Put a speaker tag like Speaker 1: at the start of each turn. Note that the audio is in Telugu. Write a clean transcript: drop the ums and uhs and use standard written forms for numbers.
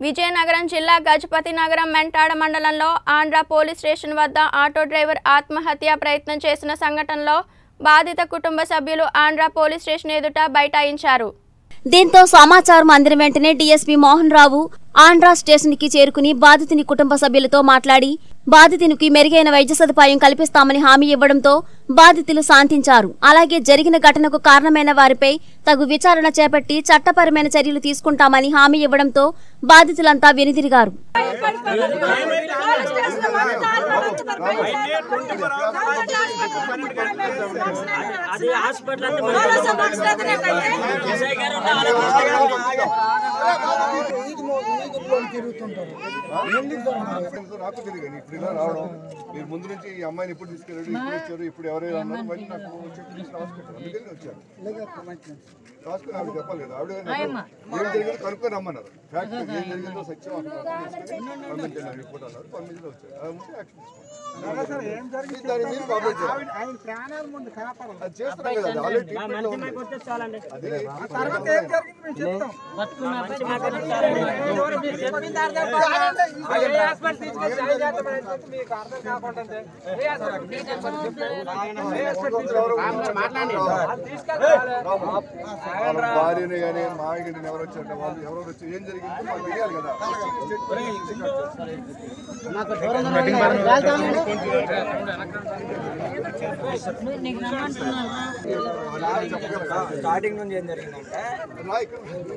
Speaker 1: విజయనగరం జిల్లా గజపతి నగరం మెంటాడ మండలంలో ఆంధ్ర పోలీస్ స్టేషన్ వద్ద ఆటో డ్రైవర్ ఆత్మహత్య ప్రయత్నం చేసిన సంఘటనలో బాధిత కుటుంబ సభ్యులు ఆంధ్ర పోలీస్ స్టేషన్ ఎదుట బైఠాయించారు।
Speaker 2: దీంతో సమాచారం అందిన వెంటనే డీఎస్పీ మోహన్ రావు ఆంధ్ర స్టేషన్ కి చేరుకుని బాధితుని కుటుంబ సభ్యులతో మాట్లాడి బాధితునికి మెరుగైన వైద్య సదుపాయం కల్పిస్తామని హామీ ఇవ్వడంతో బాధితులు శాంతించారు। అలాగే జరిగిన ఘటనకు కారణమైన వారిపై తగు విచారణ చేపట్టి చట్టపరమైన చర్యలు తీసుకుంటామని హామీ ఇవ్వడంతో బాధితులంతా వెనుదిరిగారు।
Speaker 3: నాకు తెలియదు ఇప్పుడు ఇలా రావడం మీరు ముందు నుంచి ఈ అమ్మాయిని ఎప్పుడు తీసుకెళ్ళారు ఇప్పుడు వచ్చారు ఇప్పుడు ఎవరైనా అన్నారు మళ్ళీ నాకు చెప్పి రాసుకుంటారు అందుకని వచ్చారు రాసుకుని ఆవిడ చెప్పలేదు ఆవిడ ఏం జరిగిందో కనుక్కొని రమ్మన్నారు ఫ్యాక్ట్ ఏం జరిగిందో సత్యం పంపించాను రిపోర్ట్ అన్నారు పంపించి వచ్చారు అది ముందు యాక్షన్ తీసుకోండి దాని మీద కాపరేట్ చేయాలి అది చేస్తున్నాం కదా ఆల్రెడీ ట్రీట్మెంట్ భార్యని కానీ మావిడిని ఎవరు వచ్చారంటే వాళ్ళు ఎవరెవరు వచ్చి ఏం జరిగిందో మాకు తెలియాలి కదా
Speaker 4: స్టార్టింగ్ నుంచి ఏం జరిగిందంటే